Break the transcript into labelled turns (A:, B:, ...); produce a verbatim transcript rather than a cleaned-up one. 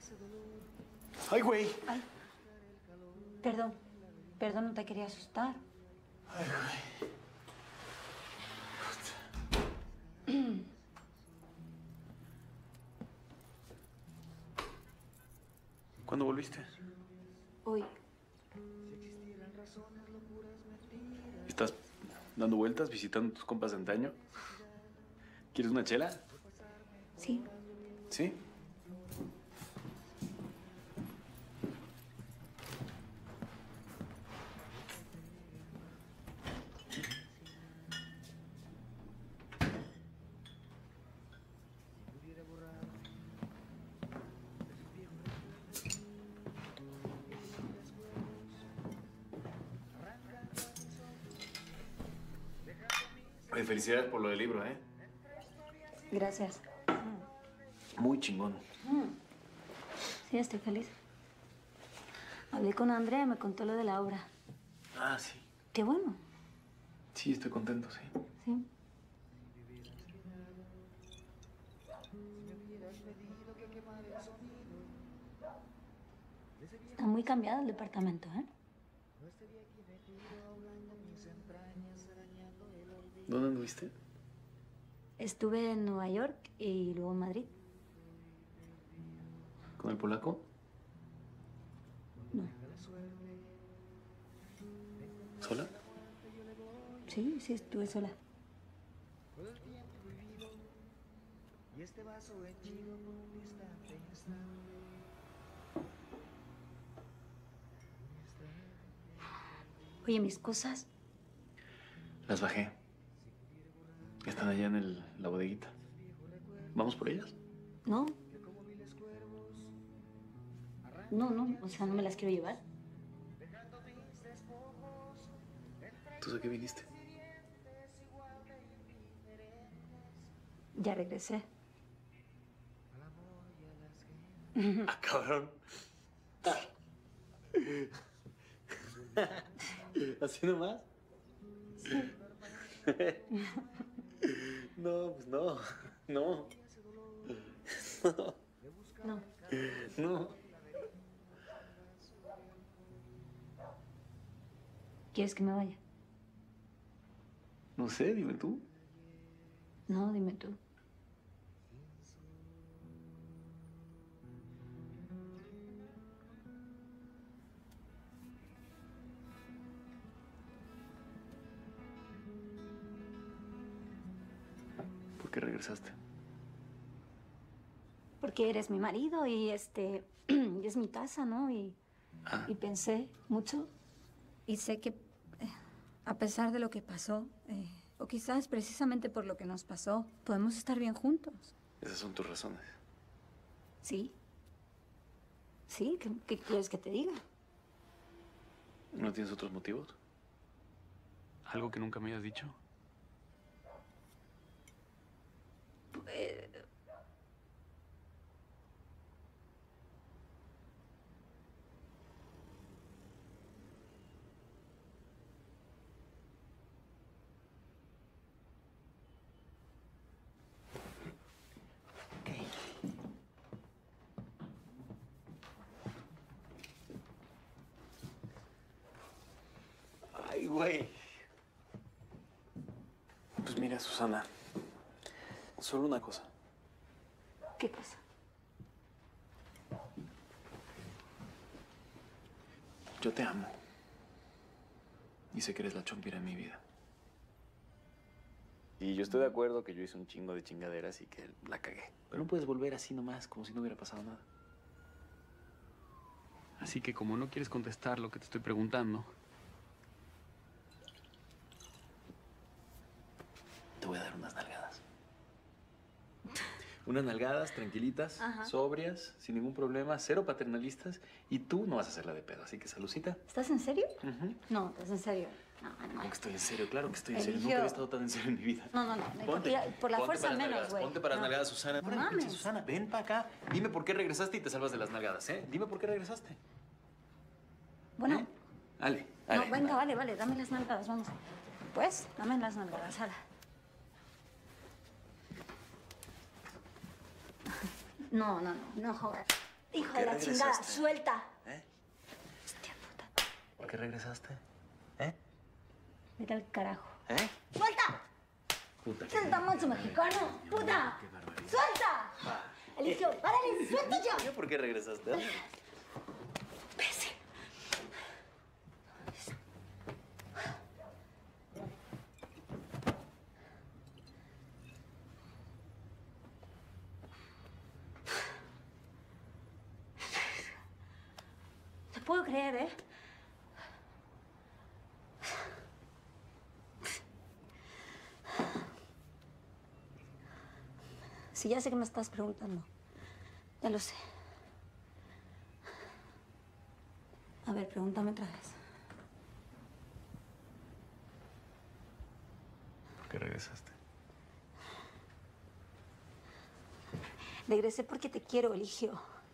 A: ¡Ay, güey!
B: Ay. Perdón. Perdón, no te quería asustar.
A: Ay, güey. ¿Cuándo volviste?
B: Hoy.
A: ¿Estás dando vueltas, visitando a tus compas de antaño? ¿Quieres una chela?
B: Sí.
A: ¿Sí? Oye, felicidades por lo del libro, ¿eh?
B: Gracias.
A: Muy chingón.
B: Mm. Sí, estoy feliz. Hablé con Andrea y me contó lo de la obra.
A: Ah, sí.
B: Qué bueno.
A: Sí, estoy contento, sí.
B: Sí. Está muy cambiado el departamento, ¿eh?
A: ¿Dónde anduviste?
B: Estuve en Nueva York y luego en Madrid.
A: ¿Con el polaco?
B: No.
A: ¿Sola?
B: Sí, sí, estuve sola. Oye, mis cosas.
A: Las bajé. Están allá en el, la bodeguita. ¿Vamos por ellas?
B: No. No, no, o sea, no me las quiero llevar.
A: ¿Tú de qué viniste?
B: Ya regresé.
A: Ah, cabrón. ¿Así nomás?
B: Sí.
A: No, pues no. No.
B: No.
A: No.
B: ¿Quieres que me vaya?
A: No sé, dime tú.
B: No, dime tú.
A: ¿Por qué regresaste?
B: Porque eres mi marido y este y es mi casa, ¿no? Y,
A: Ah.
B: y pensé mucho y sé que eh, a pesar de lo que pasó, eh, o quizás precisamente por lo que nos pasó, podemos estar bien juntos.
A: Esas son tus razones.
B: Sí. Sí, ¿qué, qué quieres que te diga?
A: ¿No tienes otros motivos? ¿Algo que nunca me hayas dicho?
B: Eh,
A: Ay, güey. Pues mira, Susana. Solo una cosa.
B: ¿Qué cosa?
A: Yo te amo. Y sé que eres la chompira en mi vida. Y yo estoy de acuerdo que yo hice un chingo de chingaderas y que la cagué. Pero no puedes volver así nomás, como si no hubiera pasado nada. Así que como no quieres contestar lo que te estoy preguntando, te voy a dar unas nalgadas. Unas nalgadas tranquilitas,
B: Ajá.
A: sobrias, sin ningún problema, cero paternalistas. Y tú no vas a hacerla de pedo, así que salucita.
B: ¿Estás en serio?
A: Uh-huh.
B: No, ¿estás en serio? No, no.
A: ¿Cómo que estoy en serio? Claro que estoy en serio.
B: Eligio...
A: Nunca había estado tan en serio en mi vida.
B: No, no, no.
A: Ponte,
B: por, por la
A: ponte
B: fuerza
A: para las
B: menos,
A: nalgadas,
B: güey.
A: Ponte para las
B: no.
A: nalgadas, Susana.
B: No
A: Órale,
B: mames.
A: pinche Susana, ven para acá. Dime por qué regresaste y te salvas de las nalgadas, ¿eh? Dime por qué regresaste.
B: Bueno.
A: ¿Eh? Ale, ale.
B: No, venga, vale, vale. Dame las nalgadas, vamos. Pues, dame las nalgadas, ala. No, no, no. No jodas. Hijo
A: qué
B: de la chingada,
A: regresaste?
B: suelta.
A: ¿Eh?
B: Hostia puta.
A: ¿Por qué regresaste? ¿Eh?
B: Vete al carajo.
A: ¿Eh?
B: ¡Suelta!
A: Puta.
B: ¡Suelta, macho mexicano! ¡Puta! ¡Suelta! Eligio, párale, suelta ya.
A: ¿Yo por qué regresaste? ¿Eh?
B: Imbécil. Te puedo creer, ¿eh? Sí, ya sé que me estás preguntando. Ya lo sé. A ver, pregúntame otra vez.
A: ¿Por qué regresaste?
B: Regresé porque te quiero, Eligio.